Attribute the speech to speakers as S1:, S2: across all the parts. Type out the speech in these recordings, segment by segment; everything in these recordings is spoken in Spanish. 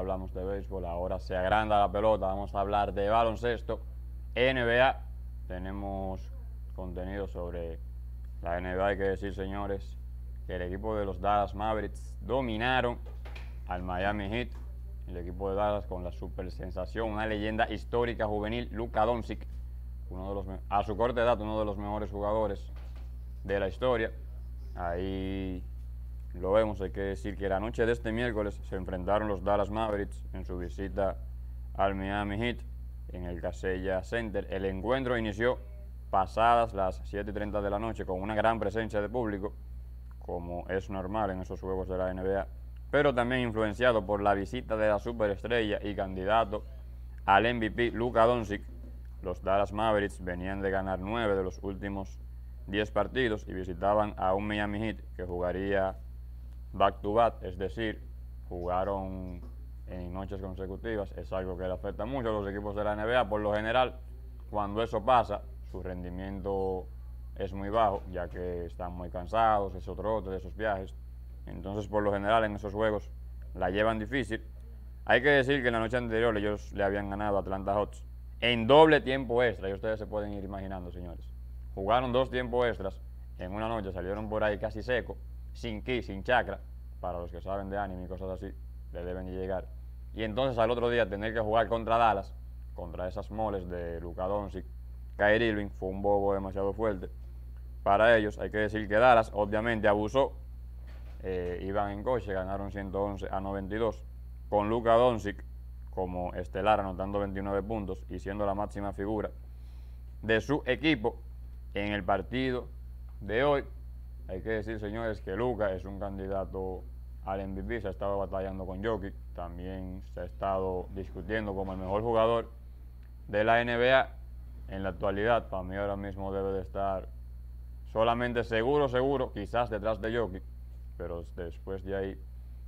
S1: hablamos de béisbol, ahora se agranda la pelota, vamos a hablar de baloncesto, NBA. Tenemos contenido sobre la NBA. Hay que decir, señores, que el equipo de los Dallas Mavericks dominaron al Miami Heat. El equipo de Dallas con la super sensación, una leyenda histórica juvenil, Luka Doncic, a su corta edad, uno de los mejores jugadores de la historia. Ahí lo vemos. Hay que decir que la noche de este miércoles se enfrentaron los Dallas Mavericks en su visita al Miami Heat en el Casella Center. El encuentro inició pasadas las 7:30 de la noche con una gran presencia de público, como es normal en esos juegos de la NBA, pero también influenciado por la visita de la superestrella y candidato al MVP Luka Doncic. Los Dallas Mavericks venían de ganar 9 de los últimos 10 partidos y visitaban a un Miami Heat que jugaría back to back, es decir, jugaron en noches consecutivas. Es algo que le afecta mucho a los equipos de la NBA. Por lo general, cuando eso pasa, su rendimiento es muy bajo, ya que están muy cansados, es otro de esos viajes. Entonces, por lo general, en esos juegos la llevan difícil. Hay que decir que en la noche anterior ellos le habían ganado a Atlanta Hawks en doble tiempo extra, y ustedes se pueden ir imaginando, señores. Jugaron 2 tiempos extras en una noche, salieron por ahí casi seco, sin ki, sin chakra, para los que saben de anime y cosas así, le deben llegar. Y entonces al otro día tener que jugar contra Dallas, contra esas moles de Luka Doncic, Kyrie Irving, fue un bobo demasiado fuerte para ellos. Hay que decir que Dallas obviamente abusó, iban en coche, ganaron 111-92, con Luka Doncic como estelar anotando 29 puntos y siendo la máxima figura de su equipo en el partido de hoy. Hay que decir, señores, que Luka es un candidato al MVP. Se ha estado batallando con Jokic, también se ha estado discutiendo como el mejor jugador de la NBA en la actualidad. Para mí ahora mismo debe de estar solamente seguro, quizás detrás de Jokic, pero después de ahí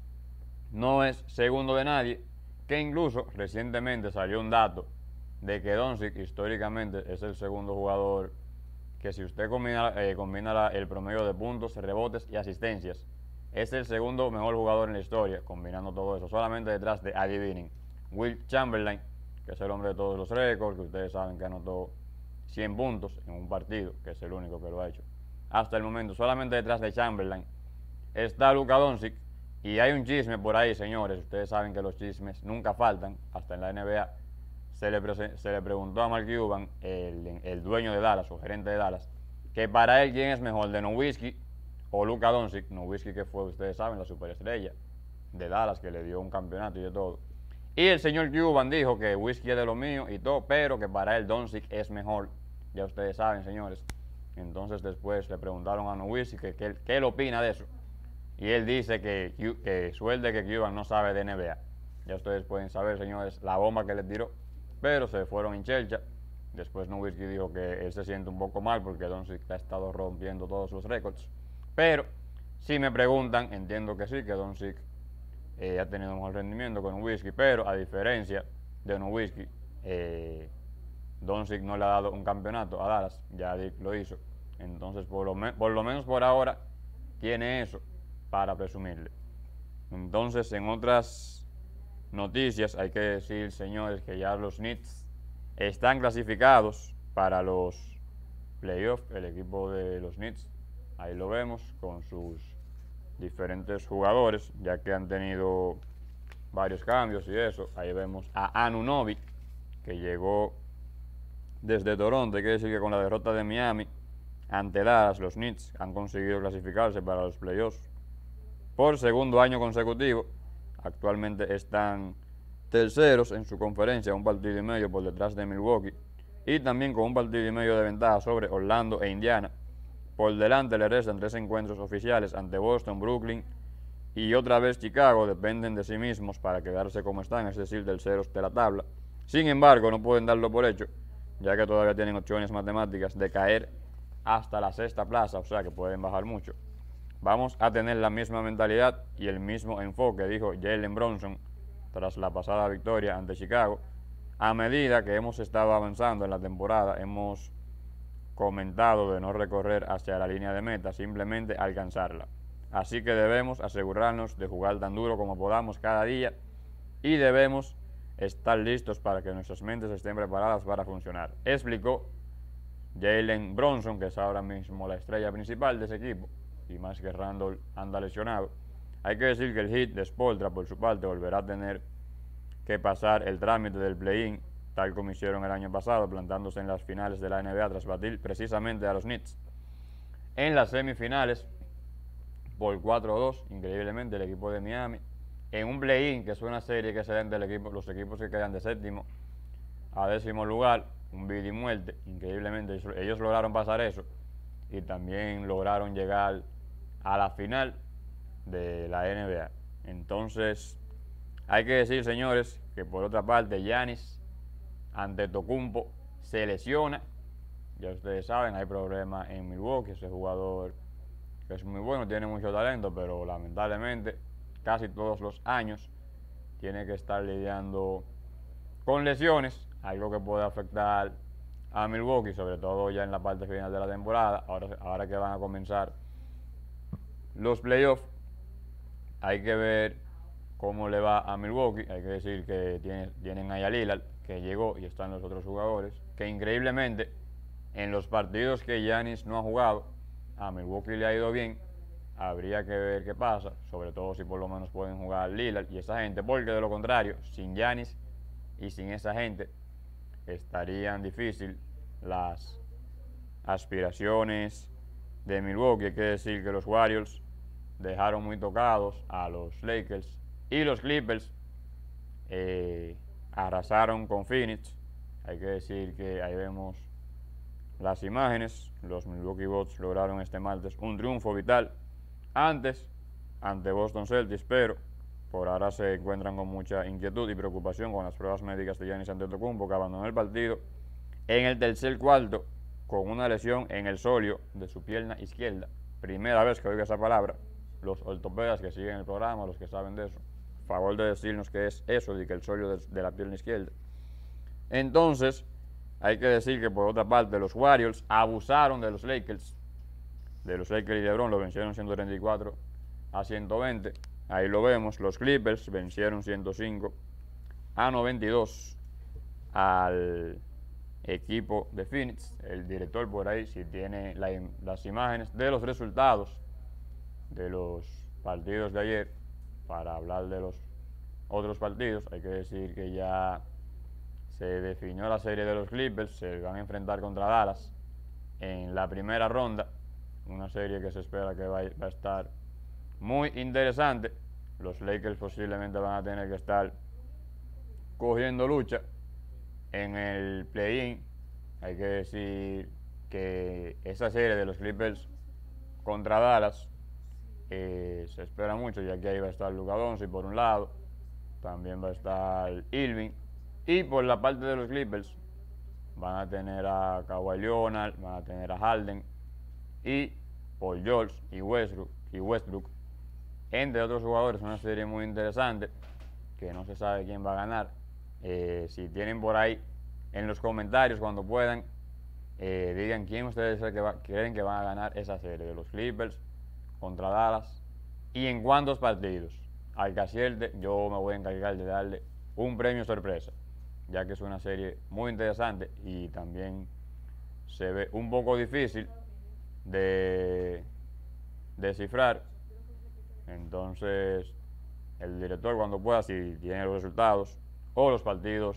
S1: no es segundo de nadie. Que incluso recientemente salió un dato de que Doncic históricamente es el segundo jugador que, si usted combina el promedio de puntos, rebotes y asistencias, es el segundo mejor jugador en la historia, combinando todo eso, solamente detrás de, adivinen, Wilt Chamberlain, que es el hombre de todos los récords, que ustedes saben que anotó 100 puntos en un partido, que es el único que lo ha hecho hasta el momento. Solamente detrás de Chamberlain está Luka Doncic. Y hay un chisme por ahí, señores. Ustedes saben que los chismes nunca faltan, hasta en la NBA. Se le preguntó a Mark Cuban, el dueño de Dallas, o gerente de Dallas, que para él quién es mejor, de Nowitzki o Luka Doncic. Nowitzki, que fue, ustedes saben, la superestrella de Dallas, que le dio un campeonato y de todo. Y el señor Cuban dijo que Nowitzki es de lo mío y todo, pero que para él Doncic es mejor. Ya ustedes saben, señores. Entonces después le preguntaron a Nowitzki que qué él opina de eso. Y él dice que suerte que Cuban no sabe de NBA. Ya ustedes pueden saber, señores, la bomba que le tiró. Pero se fueron en chelcha. Después Nowitzki dijo que él se siente un poco mal porque Doncic ha estado rompiendo todos los récords. Pero si me preguntan, entiendo que sí, que Doncic ha tenido mejor rendimiento con Nowitzki. Pero a diferencia de Nowitzki, Doncic no le ha dado un campeonato a Dallas. Ya Dick lo hizo. Entonces, por lo menos por ahora, tiene eso para presumirle. Entonces, en otras noticias, hay que decir, señores, que ya los Knicks están clasificados para los playoffs. El equipo de los Knicks, ahí lo vemos con sus diferentes jugadores, ya que han tenido varios cambios y eso. Ahí vemos a Anunoby, que llegó desde Toronto. Hay que decir que con la derrota de Miami ante Dallas, los Knicks han conseguido clasificarse para los playoffs por segundo año consecutivo. Actualmente están terceros en su conferencia, 1 partido y medio por detrás de Milwaukee, y también con 1 partido y medio de ventaja sobre Orlando e Indiana. Por delante le restan 3 encuentros oficiales ante Boston, Brooklyn y otra vez Chicago. Dependen de sí mismos para quedarse como están, es decir, terceros de la tabla. Sin embargo, no pueden darlo por hecho, ya que todavía tienen opciones matemáticas de caer hasta la 6ª plaza, o sea que pueden bajar mucho. Vamos a tener la misma mentalidad y el mismo enfoque, dijo Jalen Brunson tras la pasada victoria ante Chicago. A medida que hemos estado avanzando en la temporada, hemos comentado de no recorrer hacia la línea de meta, simplemente alcanzarla. Así que debemos asegurarnos de jugar tan duro como podamos cada día y debemos estar listos para que nuestras mentes estén preparadas para funcionar, explicó Jalen Brunson, que es ahora mismo la estrella principal de ese equipo, y más que Randall anda lesionado. Hay que decir que el Heat de Spoelstra, por su parte, volverá a tener que pasar el trámite del play-in, tal como hicieron el año pasado, plantándose en las finales de la NBA tras batir precisamente a los Knicks. En las semifinales, por 4-2, increíblemente, el equipo de Miami, en un play-in, que es una serie que se da entre los equipos que quedan de séptimo a décimo lugar, un vida y muerte, increíblemente ellos lograron pasar eso y también lograron llegar a la final de la NBA. Entonces, hay que decir, señores, que por otra parte, Giannis Antetokounmpo se lesiona. Ya ustedes saben, hay problemas en Milwaukee, ese jugador que es muy bueno, tiene mucho talento, pero lamentablemente casi todos los años tiene que estar lidiando con lesiones, algo que puede afectar a Milwaukee, sobre todo ya en la parte final de la temporada. Ahora que van a comenzar los playoffs, hay que ver cómo le va a Milwaukee. Hay que decir que tienen a Lillard, que llegó, y están los otros jugadores, que increíblemente en los partidos que Giannis no ha jugado, a Milwaukee le ha ido bien. Habría que ver qué pasa, sobre todo si por lo menos pueden jugar Lillard y esa gente, porque de lo contrario, sin Giannis y sin esa gente, estarían difícil las aspiraciones de Milwaukee. Hay que decir que los Warriors dejaron muy tocados a los Lakers y los Clippers arrasaron con Phoenix. Hay que decir que ahí vemos las imágenes. Los Milwaukee Bucks lograron este martes un triunfo vital ante Boston Celtics, pero por ahora se encuentran con mucha inquietud y preocupación con las pruebas médicas de Giannis Antetokounmpo, que abandonó el partido en el tercer cuarto con una lesión en el sóleo de su pierna izquierda. Primera vez que oigo esa palabra. Los ortopedas que siguen el programa, los que saben de eso, favor de decirnos qué es eso de que el sóleo de la pierna izquierda. Entonces, hay que decir que por otra parte los Warriors abusaron de los Lakers y LeBron, lo vencieron 134-120. Ahí lo vemos, los Clippers vencieron 105-92 al equipo de Phoenix. El director por ahí, si tiene las imágenes de los resultados de los partidos de ayer, para hablar de los otros partidos, hay que decir que ya se definió la serie de los Clippers. Se van a enfrentar contra Dallas en la primera ronda, una serie que se espera que va a estar muy interesante. Los Lakers posiblemente van a tener que estar cogiendo lucha en el play-in. Hay que decir que esa serie de los Clippers contra Dallas se espera mucho, ya que ahí va a estar Luka Doncic por un lado, también va a estar Irving, y por la parte de los Clippers van a tener a Kawhi Leonard, van a tener a Harden y Paul George y Westbrook, entre otros jugadores. Una serie muy interesante que no se sabe quién va a ganar. Si tienen por ahí en los comentarios, cuando puedan, digan quién ustedes creen que van a ganar esa serie de los Clippers contra Dallas y en cuántos partidos. Al que acierte, yo me voy a encargar de darle un premio sorpresa, ya que es una serie muy interesante y también se ve un poco difícil de descifrar. Entonces, el director, cuando pueda, si tiene los resultados o los partidos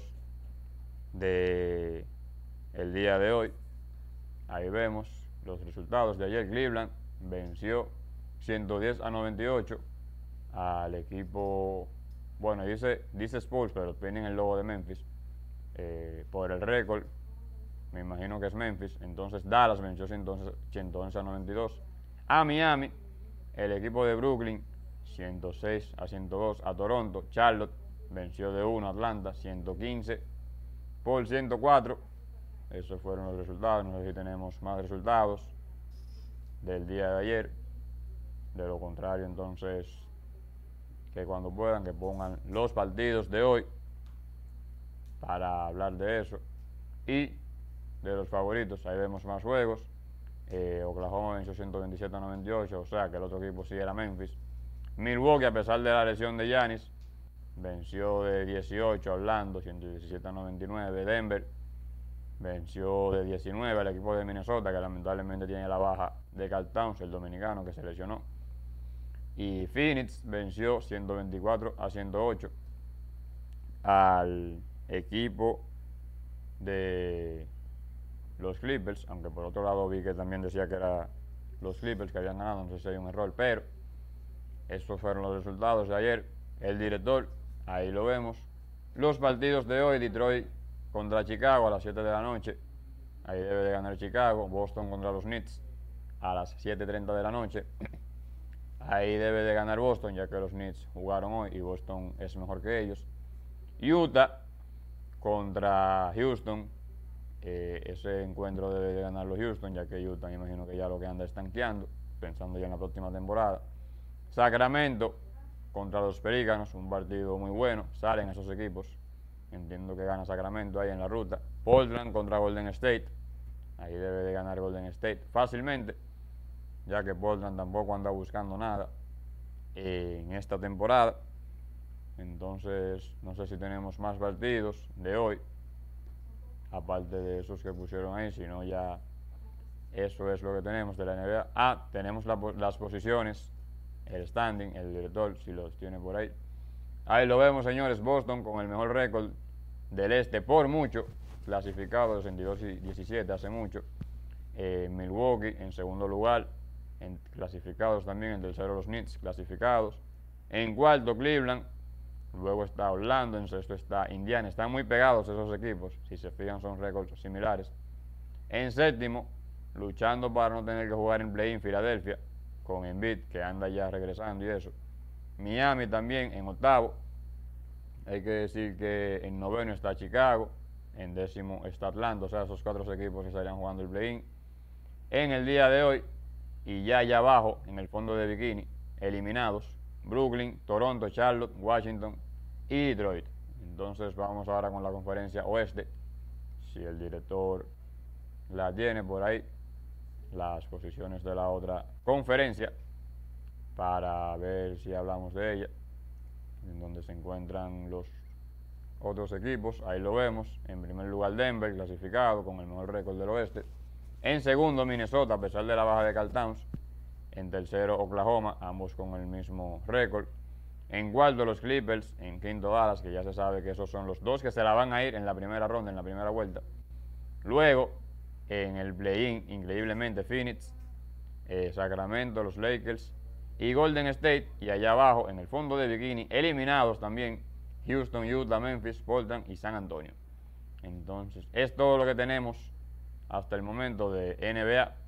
S1: de el día de hoy, ahí vemos los resultados de ayer. Cleveland venció 110-98 al equipo, bueno, dice Spurs, pero tienen el logo de Memphis. Por el récord, me imagino que es Memphis. Entonces Dallas venció 111-92 a Miami. El equipo de Brooklyn 106-102 a Toronto. Charlotte venció de 1 a Atlanta 115-104. Esos fueron los resultados. No sé si tenemos más resultados del día de ayer. De lo contrario, entonces, que cuando puedan, que pongan los partidos de hoy para hablar de eso. Y de los favoritos, ahí vemos más juegos. Oklahoma venció 127-98, o sea que el otro equipo sí era Memphis. Milwaukee, a pesar de la lesión de Giannis, venció de 18 a Orlando, 117-99. Denver venció de 19 al equipo de Minnesota, que lamentablemente tiene la baja de Karl Towns, el dominicano que se lesionó. Y Phoenix venció 124-108 al equipo de los Clippers, aunque por otro lado vi que también decía que era los Clippers que habían ganado, no sé si hay un error, pero estos fueron los resultados de ayer. El director, ahí lo vemos. Los partidos de hoy: Detroit contra Chicago a las 7 de la noche, ahí debe de ganar Chicago. Boston contra los Knicks a las 7:30 de la noche, ahí debe de ganar Boston, ya que los Knicks jugaron hoy y Boston es mejor que ellos. Utah contra Houston, ese encuentro debe de ganarlo Houston, ya que Utah me imagino que ya lo que anda es tanqueando, pensando ya en la próxima temporada. Sacramento contra los Pelícanos, un partido muy bueno, salen esos equipos, entiendo que gana Sacramento ahí en la ruta. Portland contra Golden State, ahí debe de ganar Golden State fácilmente, ya que Portland tampoco anda buscando nada en esta temporada. Entonces no sé si tenemos más partidos de hoy aparte de esos que pusieron ahí, sino ya eso es lo que tenemos de la NBA. Tenemos las posiciones, el standing, el director, si los tiene por ahí. Ahí lo vemos, señores. Boston con el mejor récord del este por mucho, clasificado 62-17 hace mucho. Milwaukee en segundo lugar, clasificados también. En tercero los Knicks, clasificados. En cuarto Cleveland, luego está Orlando, en sexto está Indiana. Están muy pegados esos equipos, si se fijan son récords similares. En séptimo, luchando para no tener que jugar en play-in, Filadelfia, con Embiid, que anda ya regresando y eso. Miami también en octavo. Hay que decir que en noveno está Chicago, en décimo está Atlanta, o sea, esos cuatro equipos que estarían jugando el play-in. En el día de hoy, y ya allá abajo, en el fondo de bikini, eliminados: Brooklyn, Toronto, Charlotte, Washington y Detroit. Entonces vamos ahora con la conferencia oeste, si el director la tiene por ahí, las posiciones de la otra conferencia, para ver si hablamos de ella, en donde se encuentran los otros equipos. Ahí lo vemos. En primer lugar Denver, clasificado con el mejor récord del oeste. En segundo Minnesota, a pesar de la baja de Karl Towns. En tercero Oklahoma, ambos con el mismo récord. En cuarto los Clippers, en quinto Dallas, que ya se sabe que esos son los dos que se la van a ir en la primera ronda, en la primera vuelta. Luego, en el play-in, increíblemente, Phoenix, Sacramento, los Lakers y Golden State. Y allá abajo, en el fondo de bikini, eliminados también Houston, Utah, Memphis, Portland y San Antonio. Entonces, es todo lo que tenemos hasta el momento de NBA.